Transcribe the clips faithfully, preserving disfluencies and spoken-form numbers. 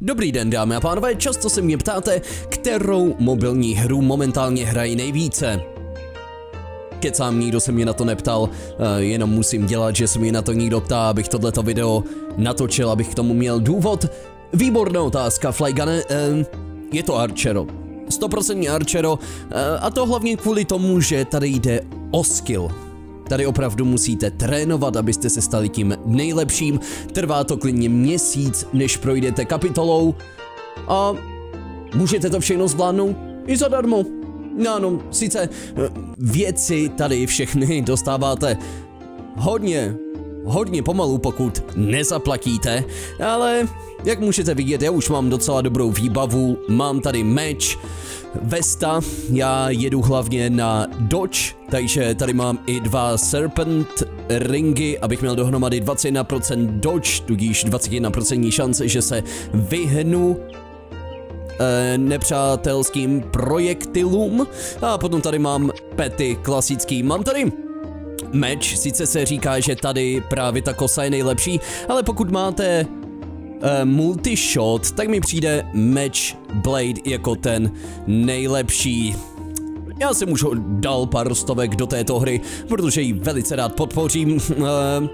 Dobrý den, dámy a pánové, často se mě ptáte, kterou mobilní hru momentálně hrají nejvíce. Kecám, nikdo se mě na to neptal, jenom musím dělat, že se mě na to někdo ptá, abych tohleto video natočil, abych k tomu měl důvod. Výborná otázka, Flygane, je to Archero. sto procent Archero, a to hlavně kvůli tomu, že tady jde o skill. Tady opravdu musíte trénovat, abyste se stali tím nejlepším. Trvá to klidně měsíc, než projdete kapitolou. A můžete to všechno zvládnout i zadarmo. No, no, sice věci tady všechny dostáváte hodně, hodně pomalu, pokud nezaplatíte, ale jak můžete vidět, já už mám docela dobrou výbavu, mám tady meč, vesta, já jedu hlavně na dodge, takže tady mám i dva serpent ringy, abych měl dohromady dvacet jedna procent dodge, tudíž dvacet jedna procent šance, že se vyhnu e, nepřátelským projektilům. A potom tady mám pety klasický, mám tady meč, sice se říká, že tady právě ta kosa je nejlepší, ale pokud máte Uh, multishot, tak mi přijde Match Blade jako ten nejlepší. Já jsem už dal pár stovek do této hry, protože ji velice rád podpořím. Uh,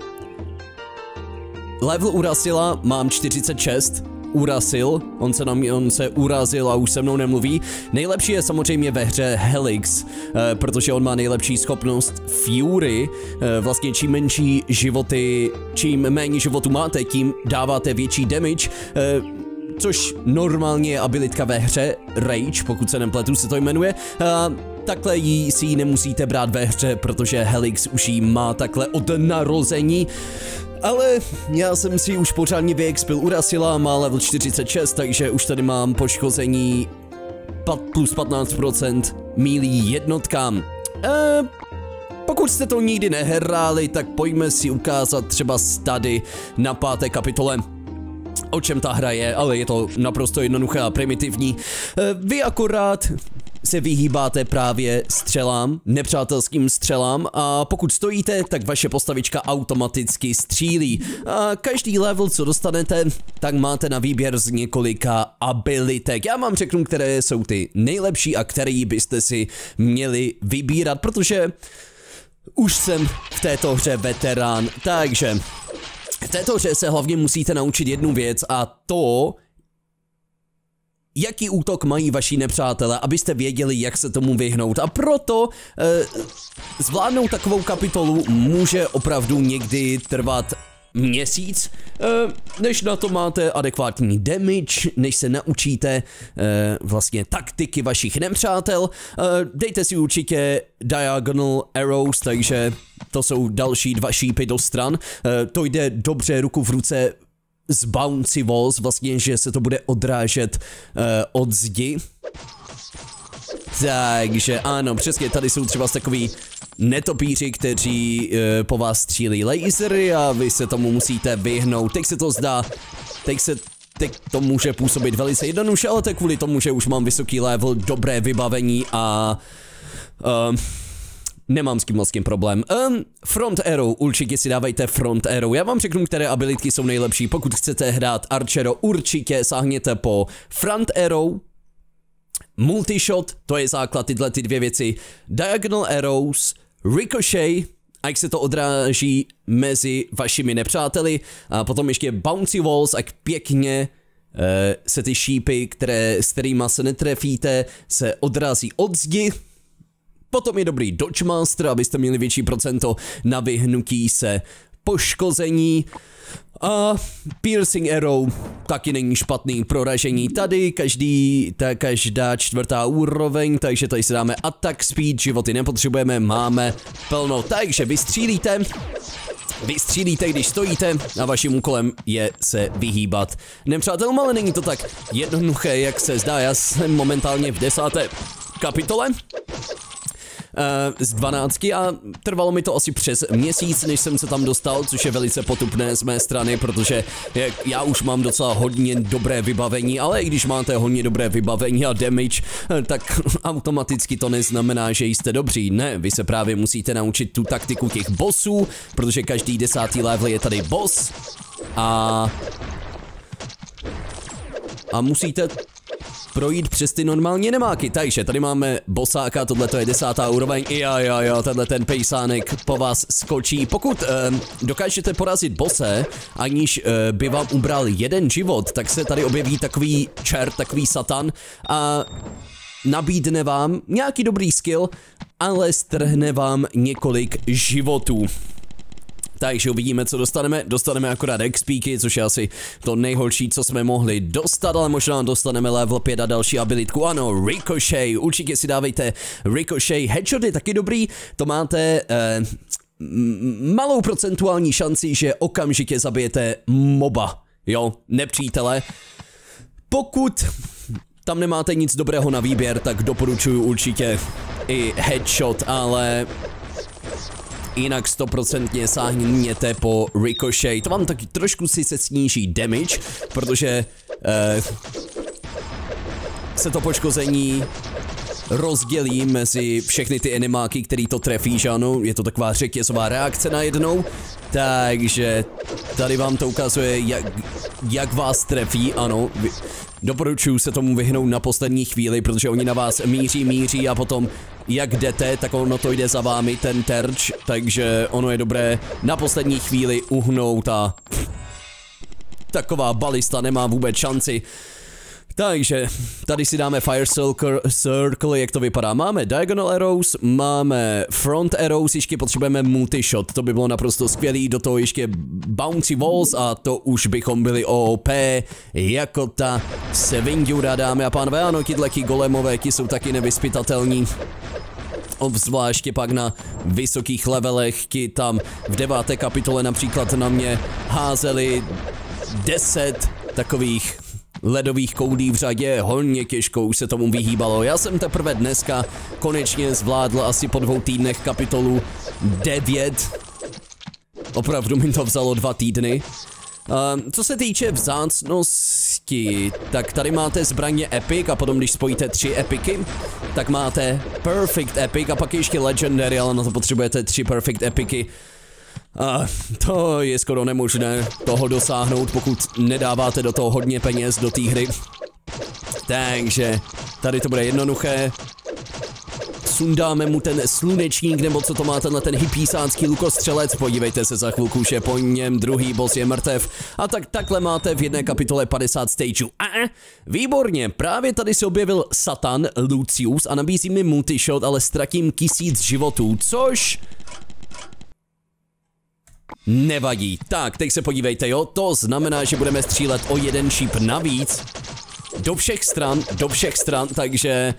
level Urasila mám čtyřicet šest. Urasil, on se, na mě, on se urazil a už se mnou nemluví. Nejlepší je samozřejmě ve hře Helix, eh, protože on má nejlepší schopnost Fury. Eh, vlastně čím menší životy, čím méně životů máte, tím dáváte větší damage, eh, což normálně je abilitka ve hře Rage, pokud se nepletu se to jmenuje. Eh, takhle jí, si ji nemusíte brát ve hře, protože Helix už ji má takhle od narození. Ale já jsem si už pořádně vyexpil Urasila, má level čtyřicet šest, takže už tady mám poškození plus patnáct procent mílí jednotkám. E, pokud jste to nikdy nehráli, tak pojďme si ukázat třeba tady na páté kapitole, o čem ta hra je, ale je to naprosto jednoduché a primitivní. E, vy akorát se vyhýbáte právě střelám, nepřátelským střelám, a pokud stojíte, tak vaše postavička automaticky střílí. A každý level, co dostanete, tak máte na výběr z několika abilitek. Já vám řeknu, které jsou ty nejlepší a které byste si měli vybírat, protože už jsem v této hře veterán, takže v této hře se hlavně musíte naučit jednu věc, a to jaký útok mají vaši nepřátelé, abyste věděli, jak se tomu vyhnout. A proto e, zvládnout takovou kapitolu může opravdu někdy trvat měsíc, e, než na to máte adekvátní damage, než se naučíte e, vlastně taktiky vašich nepřátel. E, dejte si určitě diagonal arrows, takže to jsou další dva šípy do stran. E, to jde dobře ruku v ruce z bouncy walls, vlastně, že se to bude odrážet uh, od zdi. Takže ano, přesně, tady jsou třeba takový netopíři, kteří uh, po vás střílí lasery a vy se tomu musíte vyhnout. Teď se to zdá, teď se teď to může působit velice jednoduše, ale to kvůli tomu, že už mám vysoký level, dobré vybavení a uh, nemám s tím moc problém. Um, front arrow, určitě si dávejte front arrow. Já vám řeknu, které abilitky jsou nejlepší. Pokud chcete hrát Archero, určitě sáhněte po front arrow, multishot, to je základ, tyhle ty dvě věci, diagonal arrows, ricochet, ať se to odráží mezi vašimi nepřáteli, a potom ještě bouncy walls, ať pěkně uh, se ty šípy, které, s kterýma se netrefíte, se odrazí od zdi. Potom je dobrý Dodge Master, abyste měli větší procento na vyhnutí se poškození. A Piercing Arrow taky není špatný pro ražení. Tady každý, ta každá čtvrtá úroveň, takže tady si dáme Attack Speed, životy nepotřebujeme, máme plno. Takže vystřílíte, vystřílíte, když stojíte, a vaším úkolem je se vyhýbat nepřátelům, ale není to tak jednoduché, jak se zdá. Já jsem momentálně v desáté kapitole Uh, z dvanácti a trvalo mi to asi přes měsíc, než jsem se tam dostal, což je velice potupné z mé strany, protože já už mám docela hodně dobré vybavení, ale i když máte hodně dobré vybavení a damage, tak automaticky to neznamená, že jste dobří. Ne, vy se právě musíte naučit tu taktiku těch bossů, protože každý desátý level je tady boss a a musíte projít přes ty normální nemáky. Takže tady máme bosáka, tohle to je desátá úroveň. Jo, jo, jo, tenhle ten pejsánek po vás skočí. Pokud um, dokážete porazit bose, aniž uh, by vám ubral jeden život, tak se tady objeví takový čert, takový satan a nabídne vám nějaký dobrý skill, ale strhne vám několik životů. Takže uvidíme, co dostaneme. Dostaneme akorát expíky, což je asi to nejhorší, co jsme mohli dostat, ale možná dostaneme level pět a další abilitku. Ano, Ricochet, určitě si dávejte Ricochet. Headshot je taky dobrý, to máte eh, malou procentuální šanci, že okamžitě zabijete moba, jo, nepřítele. Pokud tam nemáte nic dobrého na výběr, tak doporučuji určitě i headshot, ale jinak stoprocentně sáhněte po Ricochet. To vám taky trošku si se sníží damage, protože eh, se to poškození rozdělí mezi všechny ty enemáky, který to trefí, že ano, je to taková řetězová reakce najednou, takže tady vám to ukazuje, jak, jak vás trefí, ano, doporučuji se tomu vyhnout na poslední chvíli, protože oni na vás míří, míří a potom jak jdete, tak ono to jde za vámi, ten terč, takže ono je dobré na poslední chvíli uhnout a taková balista nemá vůbec šanci. Takže tady si dáme Fire Circle, circle, jak to vypadá. Máme Diagonal Arrows, máme Front Arrows, ještě potřebujeme Multishot, to by bylo naprosto skvělý, do toho ještě Bouncy Walls a to už bychom byli O P jako ta Sevingiura, dámy a pánové. Ano, tyhle golemové, ti jsou taky nevyspytatelní. Obzvláště pak na vysokých levelech, ti tam v deváté kapitole například na mě házeli deset takových ledových koulí v řadě, hodně těžko už se tomu vyhýbalo. Já jsem teprve dneska konečně zvládl asi po dvou týdnech kapitolu devět. Opravdu mi to vzalo dva týdny. Uh, co se týče vzácnosti, tak tady máte zbraně Epic a potom když spojíte tři epiky, tak máte Perfect Epic a pak ještě Legendary, ale na to potřebujete tři Perfect Epiky. A to je skoro nemožné toho dosáhnout, pokud nedáváte do toho hodně peněz do té hry. Takže tady to bude jednoduché. Sundáme mu ten slunečník, nebo co to má tenhle ten hypísánský lukostřelec. Podívejte se, za chvilku už je po něm, druhý boss je mrtev. A tak takhle máte v jedné kapitole padesát stageů. A výborně, právě tady se objevil Satan Lucius a nabízí mi multishot, ale ztratím tisíc životů, což nevadí. Tak, teď se podívejte, jo, to znamená, že budeme střílet o jeden šíp navíc. Do všech stran, do všech stran, takže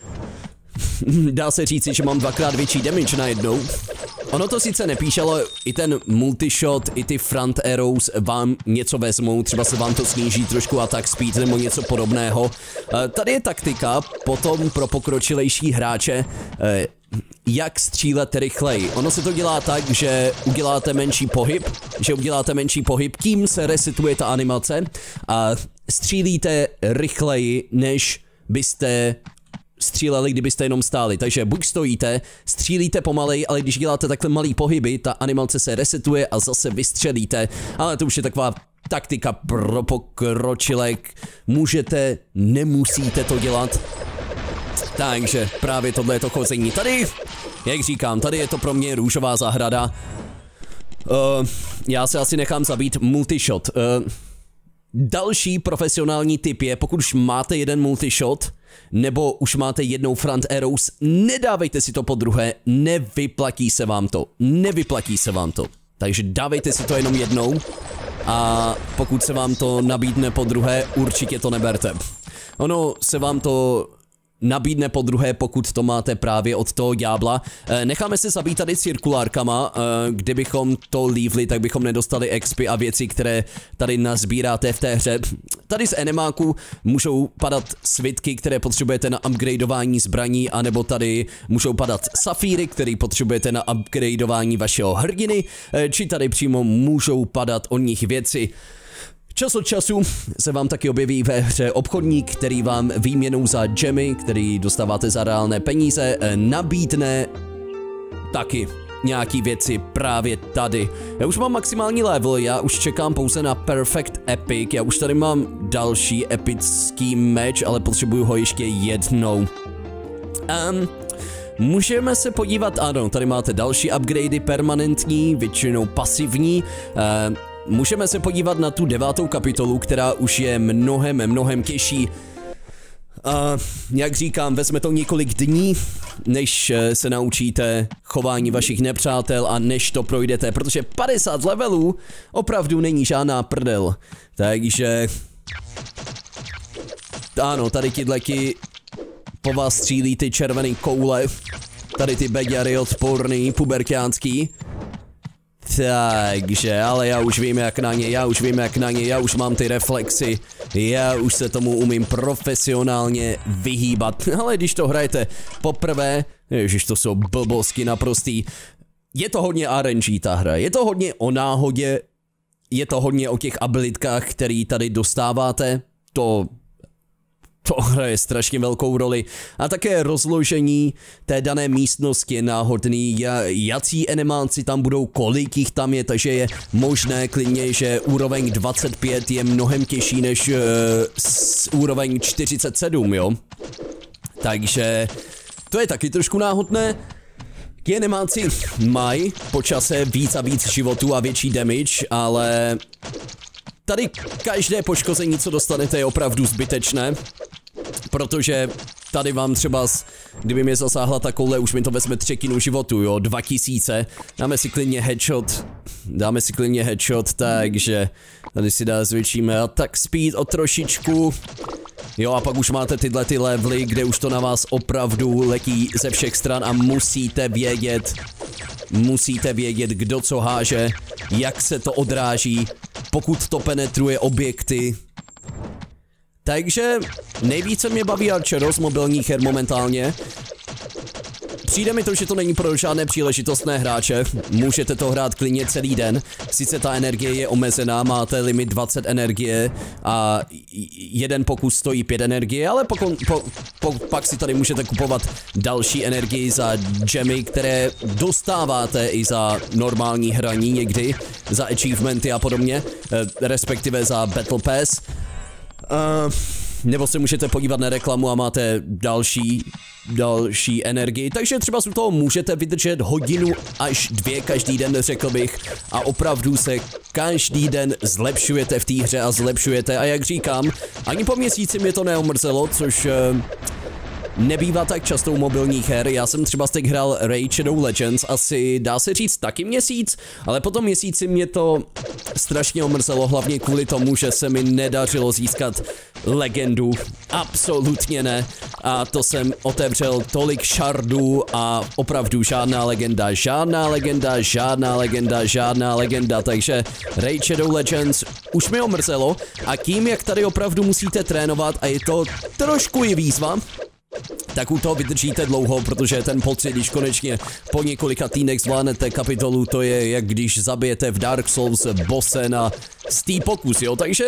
dá se říci, že mám dvakrát větší damage najednou. Ono to sice nepíše, ale i ten multishot, i ty front arrows vám něco vezmou, třeba se vám to sníží trošku attack speed nebo něco podobného. Tady je taktika potom pro pokročilejší hráče, jak střílet rychleji. Ono se to dělá tak, že uděláte menší pohyb, že uděláte menší pohyb, tím se resetuje ta animace a střílíte rychleji, než byste stříleli, kdybyste jenom stáli. Takže buď stojíte, střílíte pomalej, ale když děláte takhle malý pohyby, ta animace se resetuje a zase vystřelíte. Ale to už je taková taktika pro pokročilek. Můžete, nemusíte to dělat. Takže právě tohle je to chození. Tady, jak říkám, tady je to pro mě růžová zahrada. Uh, já se asi nechám zabít multishot. Uh, další profesionální tip je, pokud už máte jeden multishot, nebo už máte jednou front arrows, nedávejte si to po druhé, nevyplatí se vám to, nevyplatí se vám to. Takže dávejte si to jenom jednou a pokud se vám to nabídne po druhé, určitě to neberte. Ono se vám to nabídne po druhé, pokud to máte právě od toho ďábla. E, necháme se zabít tady cirkulárkama, e, kdybychom to lívli, tak bychom nedostali expy a věci, které tady nazbíráte v té hře. Tady z enemáku můžou padat svitky, které potřebujete na upgradeování zbraní, anebo tady můžou padat safíry, které potřebujete na upgradeování vašeho hrdiny, e, či tady přímo můžou padat od nich věci. Čas od času se vám taky objeví ve hře obchodník, který vám výměnou za gemy, který dostáváte za reálné peníze, nabídne taky nějaký věci právě tady. Já už mám maximální level, já už čekám pouze na Perfect Epic, já už tady mám další epický meč, ale potřebuju ho ještě jednou. Um, můžeme se podívat, ano, tady máte další upgradey permanentní, většinou pasivní. Uh, můžeme se podívat na tu devátou kapitolu, která už je mnohem, mnohem těžší. A jak říkám, vezme to několik dní, než se naučíte chování vašich nepřátel a než to projdete, protože padesát levelů opravdu není žádná prdel. Takže... Ano, tady tyhlety po vás střílí ty červený koule, tady ty beďary odporný, puberťánský. Takže, ale já už vím jak na ně, já už vím jak na ně, já už mám ty reflexy, já už se tomu umím profesionálně vyhýbat, ale když to hrajete poprvé, ježiš, to jsou blbosky naprostý, je to hodně R N G ta hra, je to hodně o náhodě, je to hodně o těch abilitkách, který tady dostáváte, to... To hraje strašně velkou roli. A také rozložení té dané místnosti je náhodný, jací animáci tam budou, kolik jich tam je, takže je možné klidně, že úroveň dvacet pět je mnohem těžší než uh, s úroveň čtyřicet sedm, jo. Takže to je taky trošku náhodné. Ti animáci mají po čase víc a víc životů a větší damage, ale tady každé poškození, co dostanete, je opravdu zbytečné. Protože tady vám třeba, kdyby mě zasáhla ta koule, už mi to vezme třetinu životu, jo, dva tisíce. Dáme si klidně headshot, dáme si klidně headshot, takže tady si dá zvětšíme attack speed o trošičku. Jo, a pak už máte tyhle ty levely, kde už to na vás opravdu letí ze všech stran a musíte vědět, musíte vědět, kdo co háže, jak se to odráží, pokud to penetruje objekty. Takže nejvíce mě baví Archero z mobilních her momentálně. Přijde mi to, že to není pro žádné příležitostné hráče, můžete to hrát klidně celý den, sice ta energie je omezená, máte limit dvacet energie a jeden pokus stojí pět energie, ale pokon, po, po, pak si tady můžete kupovat další energii za gemy, které dostáváte i za normální hraní někdy, za achievementy a podobně, respektive za Battle Pass. Uh, nebo se můžete podívat na reklamu a máte další, další energii, takže třeba z toho můžete vydržet hodinu až dvě každý den, řekl bych, a opravdu se každý den zlepšujete v té hře a zlepšujete a jak říkám, ani po měsíci mě to neomrzelo, což... Uh, nebývá tak často u mobilních her, já jsem třeba teď hrál Raid Shadow Legends asi dá se říct taky měsíc, ale po tom měsíci mě to strašně omrzelo, hlavně kvůli tomu, že se mi nedařilo získat legendu, absolutně ne, a to jsem otevřel tolik šardů a opravdu žádná legenda, žádná legenda, žádná legenda, žádná legenda, takže Raid Shadow Legends už mi omrzelo a tím, jak tady opravdu musíte trénovat a je to trošku i výzva, tak u toho vydržíte dlouho, protože ten pocit, když konečně po několika týdnech zvládnete kapitolu, to je jak když zabijete v Dark Souls bosse na stý pokus, jo, takže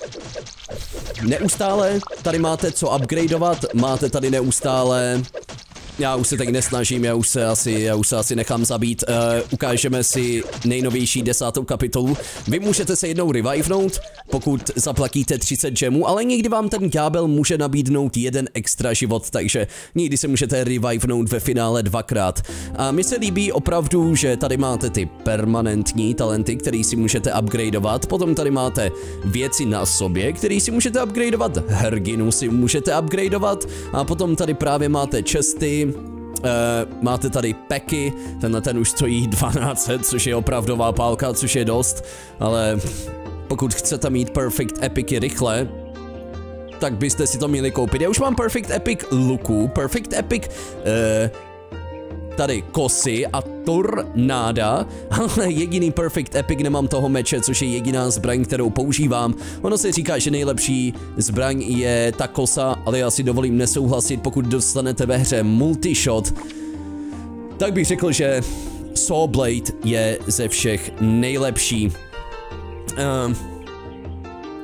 neustále tady máte co upgradeovat, máte tady neustále... Já už se tak nesnažím, já už se asi, já už se asi nechám zabít. Uh, ukážeme si nejnovější desátou kapitolu. Vy můžete se jednou revivenout, pokud zaplatíte třicet gemů, ale někdy vám ten ďábel může nabídnout jeden extra život, takže někdy se můžete revivenout ve finále dvakrát. A mi se líbí opravdu, že tady máte ty permanentní talenty, které si můžete upgradeovat, potom tady máte věci na sobě, které si můžete upgradeovat, Herginu si můžete upgradeovat a potom tady právě máte chesty. Uh, máte tady peky, tenhle ten už stojí dvanáct set, což je opravdová pálka, což je dost, ale pokud chcete mít Perfect Epicy rychle, tak byste si to měli koupit. Já už mám Perfect Epic luku, Perfect Epic uh, tady kosy a tornáda, ale jediný Perfect Epic nemám toho meče, což je jediná zbraň, kterou používám. Ono se říká, že nejlepší zbraň je ta kosa, ale já si dovolím nesouhlasit, pokud dostanete ve hře multishot, tak bych řekl, že Sawblade je ze všech nejlepší. Uh,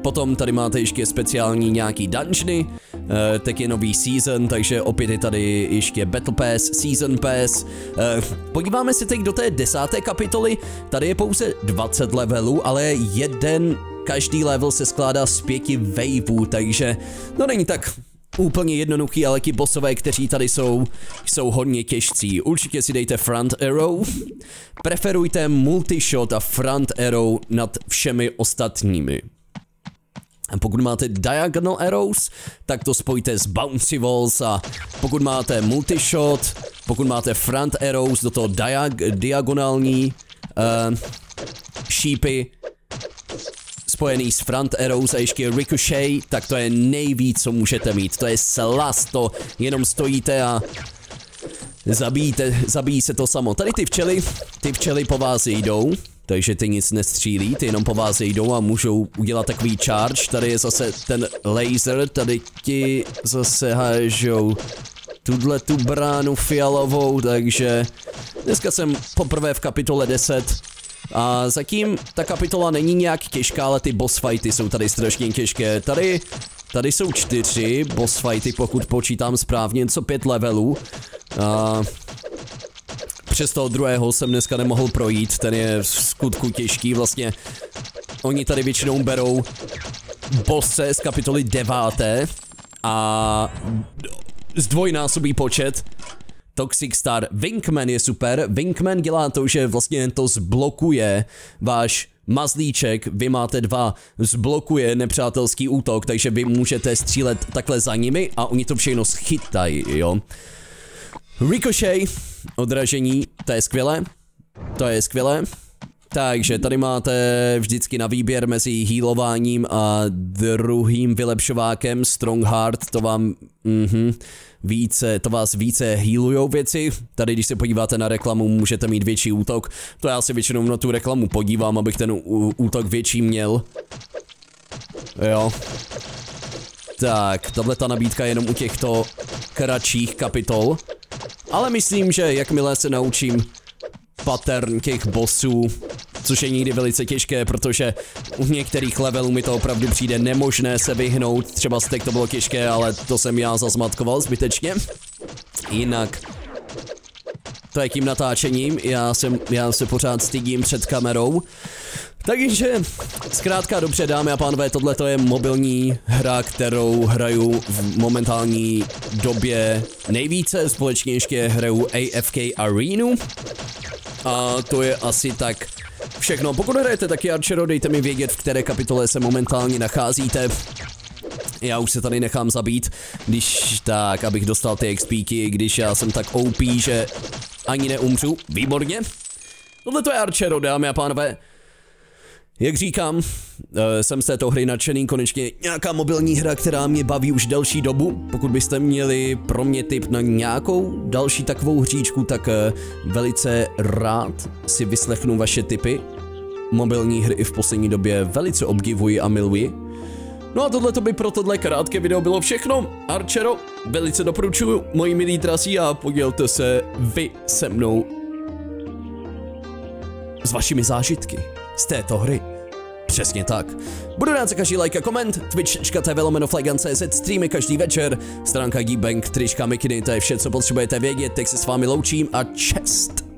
Potom tady máte ještě speciální nějaký dungeony, uh, tak je nový season, takže opět je tady ještě Battle Pass, Season Pass. Uh, podíváme se teď do té desáté kapitoly, tady je pouze dvacet levelů, ale jeden, každý level se skládá z pěti waveů, takže no není tak úplně jednoduchý, ale ti bossové, kteří tady jsou, jsou hodně těžcí. Určitě si dejte front arrow, preferujte multishot a front arrow nad všemi ostatními. A pokud máte diagonal arrows, tak to spojte s bouncy walls a pokud máte multishot, pokud máte front arrows do toho diag diagonální uh, šípy spojený s front arrows a ještě ricochet, tak to je nejvíc, co můžete mít. To je slast, to jenom stojíte a zabíjíte, zabíjí se to samo. Tady ty včely, ty včely po vás jdou. Takže ty nic nestřílí, ty jenom po vás jdou a můžou udělat takový charge. Tady je zase ten laser, tady ti zase hážou tuhle tu bránu fialovou, takže dneska jsem poprvé v kapitole deset. A zatím ta kapitola není nějak těžká, ale ty boss fighty jsou tady strašně těžké. Tady, tady jsou čtyři boss fighty, pokud počítám správně, co pět levelů. A přes toho druhého jsem dneska nemohl projít, ten je v skutku těžký, vlastně oni tady většinou berou bosse z kapitoly deváté a zdvojnásobí počet. Toxic Star, Wingman je super, Wingman dělá to, že vlastně to zblokuje váš mazlíček, vy máte dva, zblokuje nepřátelský útok, takže vy můžete střílet takhle za nimi a oni to všechno schytají, jo. Ricochet, odražení, to je skvělé, to je skvělé. Takže tady máte vždycky na výběr mezi healováním a druhým vylepšovákem Strongheart, to vám mm-hmm, více, to vás více healujou věci. Tady když se podíváte na reklamu, můžete mít větší útok. To já si většinou na tu reklamu podívám, abych ten útok větší měl. Jo. Tak, tahle ta nabídka je jenom u těchto kratších kapitol. Ale myslím, že jakmile se naučím pattern těch bossů, což je někdy velice těžké, protože u některých levelů mi to opravdu přijde nemožné se vyhnout, třeba stek to bylo těžké, ale to jsem já zazmatkoval zbytečně. Jinak to je tím natáčením, já, jsem, já se pořád stydím před kamerou. Takže zkrátka dobře, dámy a pánové, tohle je mobilní hra, kterou hraju v momentální době nejvíce, společně ještě hraju A F K Arenu. A to je asi tak všechno. Pokud hrajete taky Archero, dejte mi vědět, v které kapitole se momentálně nacházíte. Já už se tady nechám zabít, když tak, abych dostal ty XPky, když já jsem tak O P, že ani neumřu. Výborně. Tohle to je Archero, dámy a pánové. Jak říkám, uh, jsem z této hry nadšený, konečně nějaká mobilní hra, která mě baví už delší dobu. Pokud byste měli pro mě tip na nějakou další takovou hříčku, tak uh, velice rád si vyslechnu vaše tipy. Mobilní hry i v poslední době velice obdivuji a miluji. No a tohle to by pro tohle krátké video bylo všechno. Archero, velice doporučuji, moji milí drazí, a podělte se vy se mnou s vašimi zážitky z této hry. Přesně tak. Budu rád za každý like a koment, twitch tečka tv lomeno flygun tečka cz, streamy každý večer, stránka Geekbank, trička, mikiny, to je vše, co potřebujete vědět, tak se s vámi loučím a čest.